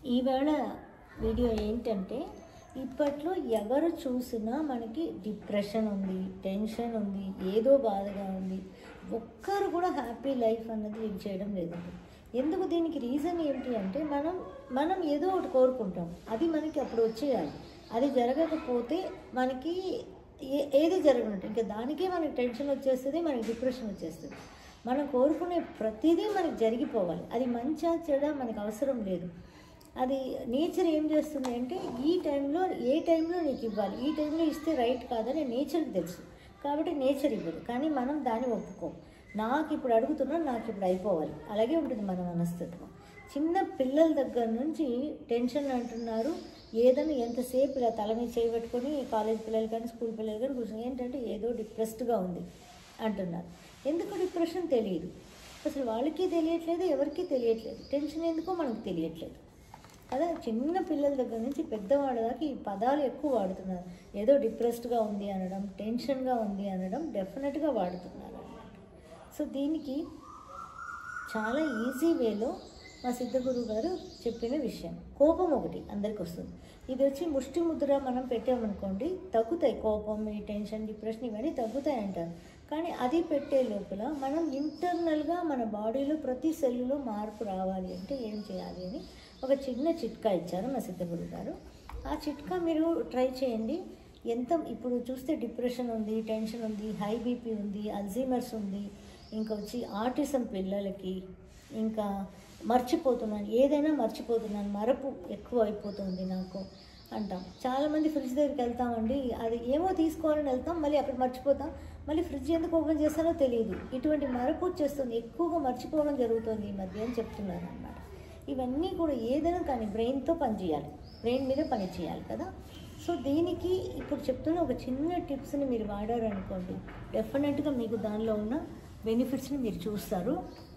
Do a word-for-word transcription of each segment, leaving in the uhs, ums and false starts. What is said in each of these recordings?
ఈవేళ వీడియో ఏంటంటే ఇప్పట్లో ఎవరు చూసినా మనకి డిప్రెషన్ ఉంది, టెన్షన్ ఉంది, ఏదో బాధగా ఉంది. ఒక్కరు కూడా హ్యాపీ లైఫ్ అన్నది లివ్ చేయడం లేదండి. ఎందుకు? దీనికి రీజన్ ఏంటి అంటే మనం మనం ఏదో ఒకటి కోరుకుంటాం, అది మనకి అప్పుడు వచ్చేయాలి. అది జరగకపోతే మనకి ఏ ఏది జరగనట్టు, ఇంకా దానికే మనకి టెన్షన్ వచ్చేస్తుంది, మనకి డిప్రెషన్ వచ్చేస్తుంది. మనం కోరుకునే ప్రతిదీ మనకి జరిగిపోవాలి. అది మంచా చెడా మనకు అవసరం లేదు. అది నేచర్ ఏం చేస్తుంది అంటే ఈ టైంలో ఏ టైంలో నీకు ఇవ్వాలి, ఈ టైంలో ఇస్తే రైట్ కాదని నేచర్కి తెలుసు. కాబట్టి నేచర్ ఇవ్వదు, కానీ మనం దాన్ని ఒప్పుకోం. నాకు ఇప్పుడు అడుగుతున్నా, నాకు ఇప్పుడు అయిపోవాలి, అలాగే ఉంటుంది మన మనస్తత్వం. చిన్న పిల్లల దగ్గర నుంచి టెన్షన్ అంటున్నారు. ఏదైనా ఎంతసేపు ఇలా తల మీద చేయబెట్టుకొని కాలేజ్ పిల్లలు కానీ స్కూల్ పిల్లలు కానీ కూర్చొని ఏంటంటే ఏదో డిప్రెస్డ్గా ఉంది అంటున్నారు. ఎందుకు డిప్రెషన్ తెలియదు, అసలు వాళ్ళకి తెలియట్లేదు, ఎవరికి తెలియట్లేదు. టెన్షన్ ఎందుకో మనకు తెలియట్లేదు కదా. చిన్న పిల్లల దగ్గర నుంచి పెద్దవాళ్ళ దాకా ఈ పదాలు ఎక్కువ వాడుతున్నారు. ఏదో డిప్రెస్డ్గా ఉంది అనడం, టెన్షన్గా ఉంది అనడం డెఫినెట్గా వాడుతున్నారు అన్నమాట. సో దీనికి చాలా ఈజీ వేలో మా సిద్ధగురువు గారు చెప్పిన విషయం. కోపం ఒకటి అందరికి వస్తుంది. ఇది వచ్చి ముష్టి ముద్ర మనం పెట్టామనుకోండి తగ్గుతాయి. కోపం, ఈ టెన్షన్, డిప్రెషన్ ఇవన్నీ తగ్గుతాయి అంటారు. కానీ అది పెట్టే లోపల మనం ఇంటర్నల్గా మన బాడీలో ప్రతి సెల్లులో మార్పు రావాలి అంటే ఏం చేయాలి అని ఒక చిన్న చిట్కా ఇచ్చారు మా సిద్ధగురువు గారు. ఆ చిట్కా మీరు ట్రై చేయండి. ఎంత ఇప్పుడు చూస్తే డిప్రెషన్ ఉంది, టెన్షన్ ఉంది, హై బీపీ ఉంది, అల్జీమర్స్ ఉంది, ఇంకా వచ్చి ఆటిజం పిల్లలకి, ఇంకా మర్చిపోతున్నాను, ఏదైనా మర్చిపోతున్నాను, మరపు ఎక్కువ అయిపోతుంది నాకు అంటాం. చాలామంది ఫ్రిడ్జ్ దగ్గరికి వెళ్తామండి, అది ఏమో తీసుకోవాలని వెళ్తాం, మళ్ళీ అక్కడ మర్చిపోతాం, మళ్ళీ ఫ్రిడ్జ్ ఎందుకు ఓపెన్ చేస్తానో తెలియదు. ఇటువంటి మరపు వచ్చేస్తుంది, ఎక్కువగా మర్చిపోవడం జరుగుతుంది ఈ మధ్య అని చెప్తున్నారు అన్నమాట. ఇవన్నీ కూడా ఏదైనా కానీ బ్రెయిన్తో పనిచేయాలి, బ్రెయిన్ మీద పని చేయాలి కదా. సో దీనికి ఇప్పుడు చెప్తున్న ఒక చిన్న టిప్స్ని మీరు వాడారనుకోండి, డెఫినెట్గా మీకు దానిలో ఉన్న బెనిఫిట్స్ని మీరు చూస్తారు.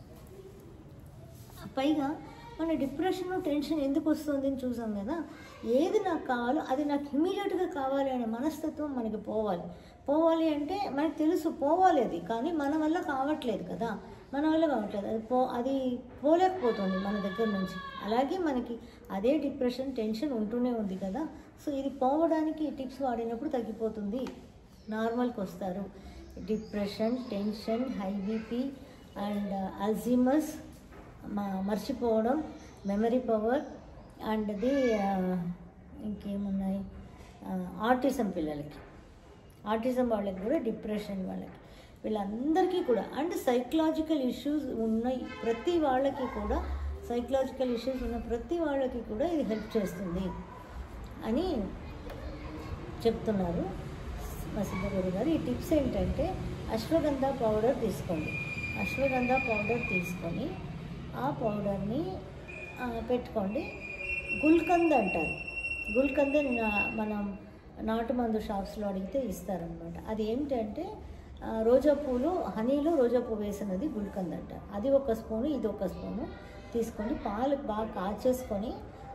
పైగా మన డిప్రెషన్, టెన్షన్ ఎందుకు వస్తుంది అని చూసాం కదా. ఏది నాకు కావాలో అది నాకు ఇమీడియట్గా కావాలి అనే మనస్తత్వం మనకి పోవాలి. పోవాలి అంటే మనకు తెలుసు పోవాలి అది, కానీ మన వల్ల కావట్లేదు కదా, మన వల్ల కావట్లేదు, అది పో అది పోలేకపోతుంది మన దగ్గర నుంచి. అలాగే మనకి అదే డిప్రెషన్, టెన్షన్ ఉంటూనే ఉంది కదా. సో ఇది పోవడానికి టిప్స్ వాడినప్పుడు తగ్గిపోతుంది, నార్మల్కి వస్తారు. Depression, tension, high BP and Alzheimer's, మా మర్చిపోవడం, మెమరీ పవర్ అండ్ ది ఇంకేమున్నాయి, ఆటిజం పిల్లలకి, ఆటిజం వాళ్ళకి కూడా, డిప్రెషన్ వాళ్ళకి, వీళ్ళందరికీ కూడా, అండ్ సైకలాజికల్ ఇష్యూస్ ఉన్నాయి ప్రతి వాళ్ళకి కూడా, సైకలాజికల్ ఇష్యూస్ ఉన్న ప్రతి వాళ్ళకి కూడా ఇది హెల్ప్ చేస్తుంది అని చెప్తున్నారు మా సిద్ధగురువు గారు. ఈ టిప్స్ ఏంటంటే అశ్వగంధ పౌడర్ తీసుకోండి. అశ్వగంధ పౌడర్ తీసుకొని ఆ పౌడర్ని పెట్టుకోండి. గుల్కంద్ అంటారు, గుల్కంద్ మనం నాటు మందు షాప్స్లో అడిగితే ఇస్తారనమాట. అది ఏమిటంటే రోజా పూలు, హనీలో రోజా పువ్వు వేసినది గుల్కంద్ అంటారు. అది ఒక స్పూను, ఇది ఒక స్పూను తీసుకొని పాలు బాగా కాచేసుకొని,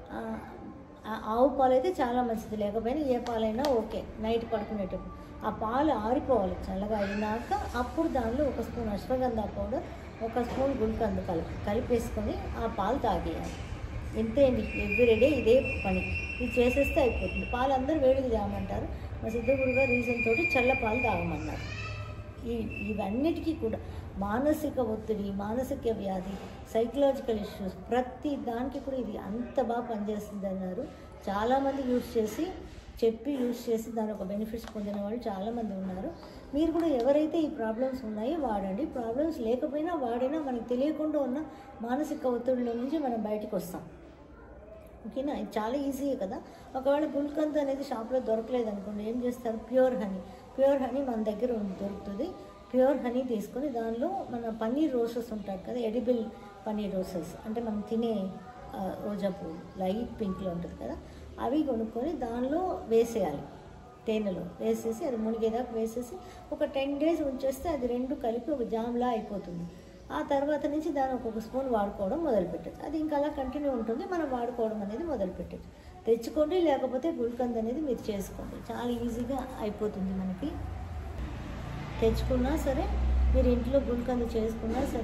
ఆవు పాలు అయితే చాలా మంచిది, లేకపోయినా ఏ పాలైనా ఓకే, నైట్ పడుకునేటప్పుడు ఆ పాలు ఆరిపోవాలి, చల్లగా అయినాక అప్పుడు దానిలో ఒక స్పూన్ అశ్వగంధ పౌడర్, ఒక స్పూన్ గుల్కంద్ కలిపి కలిపేసుకొని ఆ పాలు తాగేయాలి. ఇంతే అండి, ఎవ్రీడే ఇదే పని, ఇది చేసేస్తే అయిపోతుంది. పాలు అందరూ వేడిగా తాగమంటారు, మా సిద్ధగురువు గారు రీజన్ తోటి చల్ల పాలు తాగమన్నారు. ఈ ఇవన్నిటికీ కూడా మానసిక ఒత్తిడి, మానసిక వ్యాధి, సైకలాజికల్ ఇష్యూస్, ప్రతి దానికి కూడా ఇది అంత బాగా పనిచేస్తుంది అన్నారు. చాలామంది యూజ్ చేసి చెప్పి యూజ్ చేసి దాని ఒక బెనిఫిట్స్ పొందిన వాళ్ళు చాలామంది ఉన్నారు. మీరు కూడా ఎవరైతే ఈ ప్రాబ్లమ్స్ ఉన్నాయో వాడండి. ప్రాబ్లమ్స్ లేకపోయినా వాడినా మనకు తెలియకుండా ఉన్న మానసిక ఒత్తిడిలో నుంచి మనం బయటకు వస్తాం. ఓకేనా? ఇది చాలా ఈజీ కదా. ఒకవేళ గుల్కంద్ అనేది షాప్లో దొరకలేదు అనుకోండి, ఏం చేస్తారు, ప్యూర్ హనీ, ప్యూర్ హనీ మన దగ్గర దొరుకుతుంది. ప్యూర్ హనీ తీసుకొని దానిలో మన పన్నీర్ రోసెస్ ఉంటాయి కదా, ఎడిబుల్ పన్నీర్ రోసెస్ అంటే మనం తినే రోజా పువ్వు లైట్ పింక్లో ఉంటుంది కదా, అవి కొనుక్కొని దానిలో వేసేయాలి, తేనెలో వేసేసి అది మునిగేదాకా వేసేసి ఒక టెన్ డేస్ ఉంచేస్తే అది రెండు కలిపి ఒక జామ్లా అయిపోతుంది. ఆ తర్వాత నుంచి దాన్ని ఒక్కొక్క స్పూన్ వాడుకోవడం మొదలుపెట్టచ్చు. అది ఇంకా అలా కంటిన్యూ ఉంటుంది, మనం వాడుకోవడం అనేది మొదలుపెట్టచ్చు. తెచ్చుకోండి, లేకపోతే గుల్కంద్ అనేది మీరు చేసుకోండి, చాలా ఈజీగా అయిపోతుంది మనకి. తెచ్చుకున్నా సరే, మీరు ఇంట్లో గుల్కంద్ చేసుకున్నా సరే,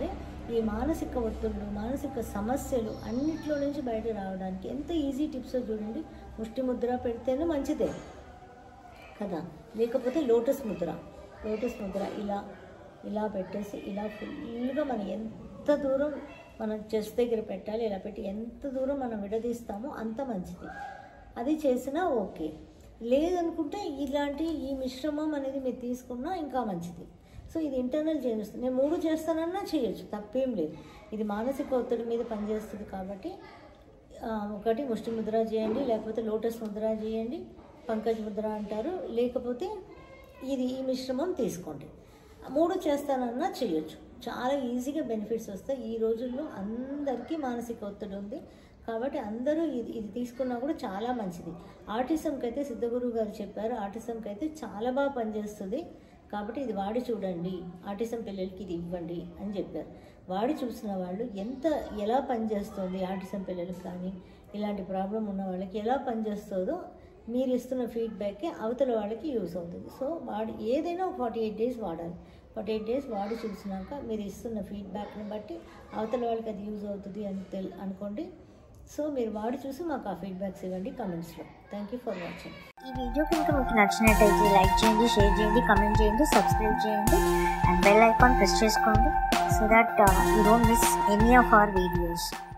ఈ మానసిక ఒత్తిళ్ళు, మానసిక సమస్యలు అన్నిట్లో నుంచి బయట రావడానికి ఎంత ఈజీ టిప్స్ చూడండి. ముష్టి ముద్ర పెడితేనే మంచిదే కదా, లేకపోతే లోటస్ ముద్ర. లోటస్ ముద్ర ఇలా ఇలా పెట్టేసి ఇలా ఫుల్గా మనం ఎంత దూరం మనం చెస్ట్ దగ్గర పెట్టాలి, ఇలా పెట్టి ఎంత దూరం మనం విడదీస్తామో అంత మంచిది. అది చేసినా ఓకే. లేదనుకుంటే ఇలాంటి ఈ మిశ్రమం అనేది మీరు తీసుకున్నా ఇంకా మంచిది. సో ఇది ఇంటర్నల్ చేంజ్. నేను మూడు చేస్తానన్నా చేయొచ్చు, తప్పేం లేదు. ఇది మానసిక ఒత్తిడి మీద పనిచేస్తుంది కాబట్టి ఒకటి ముష్టి ముద్ర చేయండి, లేకపోతే లోటస్ ముద్ర చేయండి, పంకజ్ ముద్ర అంటారు, లేకపోతే ఇది ఈ మిశ్రమం తీసుకోండి. మూడు చేస్తానన్నా చేయొచ్చు. చాలా ఈజీగా బెనిఫిట్స్ వస్తాయి. ఈ రోజుల్లో అందరికీ మానసిక ఒత్తిడి ఉంది కాబట్టి అందరూ ఇది ఇది తీసుకున్నా కూడా చాలా మంచిది. ఆటిజంకి అయితే సిద్ధగురువు గారు చెప్పారు, ఆటిజంకి అయితే చాలా బాగా పనిచేస్తుంది కాబట్టి ఇది వాడి చూడండి, ఆటిజం పిల్లలకి ఇది ఇవ్వండి అని చెప్పారు. వాడి చూసిన వాళ్ళు ఎంత ఎలా పనిచేస్తుంది ఆటిజం పిల్లలకు కానీ ఇలాంటి ప్రాబ్లం ఉన్న వాళ్ళకి ఎలా పనిచేస్తుందో మీరు ఇస్తున్న ఫీడ్బ్యాకే అవతల వాళ్ళకి యూస్ అవుతుంది. సో వాడి ఏదైనా ఫార్టీ ఎయిట్ డేస్ వాడాలి. ఫార్టీ ఎయిట్ డేస్ వాడి చూసినాక మీరు ఇస్తున్న ఫీడ్బ్యాక్ని బట్టి అవతల వాళ్ళకి అది యూజ్ అవుతుంది అని తెల్ అనుకోండి. సో మీరు వాడి చూసి మాకు ఆ ఫీడ్బ్యాక్స్ ఇవ్వండి కమెంట్స్లో. Thank you for watching. ఈ వీడియో కనుక మీకు నచ్చినట్టయితే లైక్ చేయండి, షేర్ చేయండి, కమెంట్ చేయండి, సబ్స్క్రైబ్ చేయండి అండ్ బెల్ ఐకాన్ ప్రెస్ చేసుకోండి so that you don't miss any of our videos.